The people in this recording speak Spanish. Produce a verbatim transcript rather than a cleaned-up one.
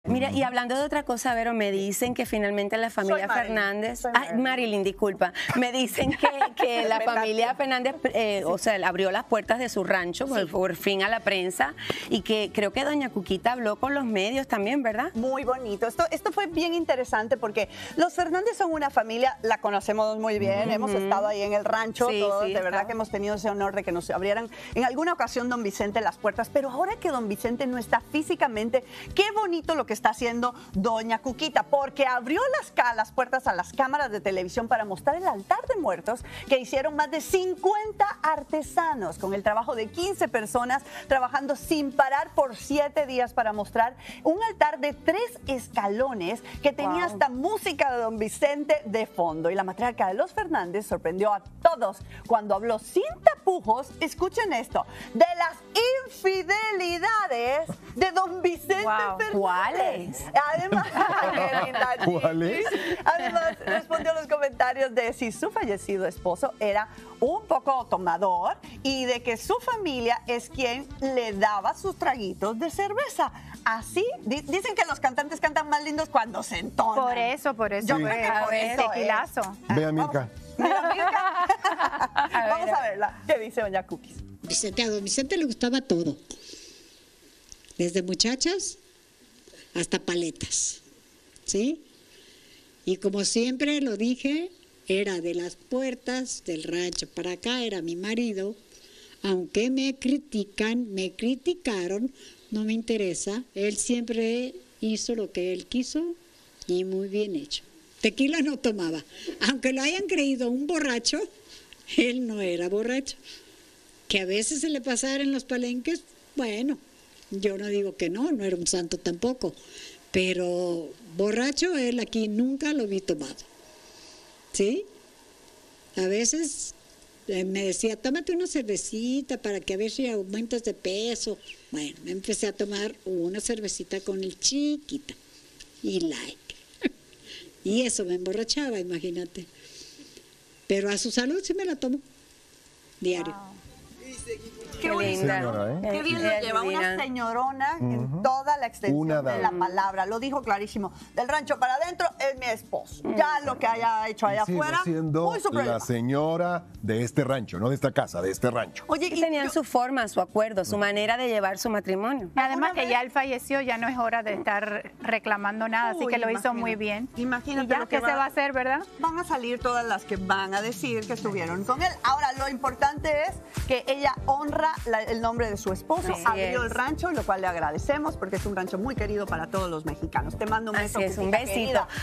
Mira, y hablando de otra cosa, Vero, me dicen que finalmente la familia Soy Fernández... Soy Ah, Marilyn. Marilyn, disculpa. Me dicen que, que la familia Fernández, eh, o sea, abrió las puertas de su rancho, por, por fin a la prensa, y que creo que doña Cuquita habló con los medios también, ¿verdad? Muy bonito. Esto, esto fue bien interesante porque los Fernández son una familia, la conocemos muy bien, uh-huh. hemos estado ahí en el rancho, sí, todos, sí, de verdad está. que hemos tenido ese honor de que nos abrieran en alguna ocasión don Vicente las puertas, pero ahora que don Vicente no está físicamente, qué bonito lo que está haciendo doña Cuquita, porque abrió las, las puertas a las cámaras de televisión para mostrar el altar de muertos que hicieron más de cincuenta artesanos con el trabajo de quince personas trabajando sin parar por siete días para mostrar un altar de tres escalones que tenía Wow. hasta música de don Vicente de fondo. Y la matriarca de los Fernández sorprendió a todos cuando habló sin tapujos, escuchen esto, de las infidelidades de don Vicente Wow. Fernández. ¿Cuáles? Además, qué linda, ¿Cuáles? Además, respondió a los comentarios de si su fallecido esposo era un poco tomador y de que su familia es quien le daba sus traguitos de cerveza. Así, di- dicen que los cantantes cantan más lindos cuando se entonan. Por eso, por eso. Yo Sí. creo que A por ver, eso es. tequilazo. Ve a Milka. Mira, Milka. A Vamos ver, a verla. ¿Qué dice doña Cookies? Vicente, a don Vicente le gustaba todo, desde muchachas hasta paletas, ¿sí? Y como siempre lo dije, era de las puertas del rancho para acá, era mi marido, aunque me critican, me criticaron, no me interesa, él siempre hizo lo que él quiso y muy bien hecho. Tequila no tomaba, aunque lo hayan creído un borracho, él no era borracho. Que a veces se le pasara en los palenques, bueno, yo no digo que no, no era un santo tampoco, pero borracho él aquí nunca lo vi tomado, ¿sí? A veces eh, me decía, tómate una cervecita para que a ver si aumentas de peso. Bueno, me empecé a tomar una cervecita con el Chiquita y like. Y eso me emborrachaba, imagínate. Pero a su salud sí me la tomo, diario. Qué bonito. linda. Señora, ¿eh? Qué bien Ella lo lleva, una divina. señorona en toda la extensión Una de dama. la palabra. Lo dijo clarísimo. Del rancho para adentro es mi esposo. Ya lo que haya hecho allá Sigue afuera, siendo muy su problema. la señora de este rancho, no de esta casa, de este rancho. Oye, Y tenían su forma, su acuerdo, su manera de llevar su matrimonio. Además Una que vez- ya él falleció, ya no es hora de estar reclamando nada, así Uy, que lo hizo imagínate. muy bien. Imagínate Y ya, lo que ¿qué va- se va a hacer, verdad? van a salir todas las que van a decir que estuvieron con él. Ahora, lo importante es que ella honra la- el nombre de su esposo, Así abrió es. el rancho, lo cual le agradecemos porque es un rancho muy querido para todos los mexicanos. Te mando un beso. Así es, un Cuquita besito. querida.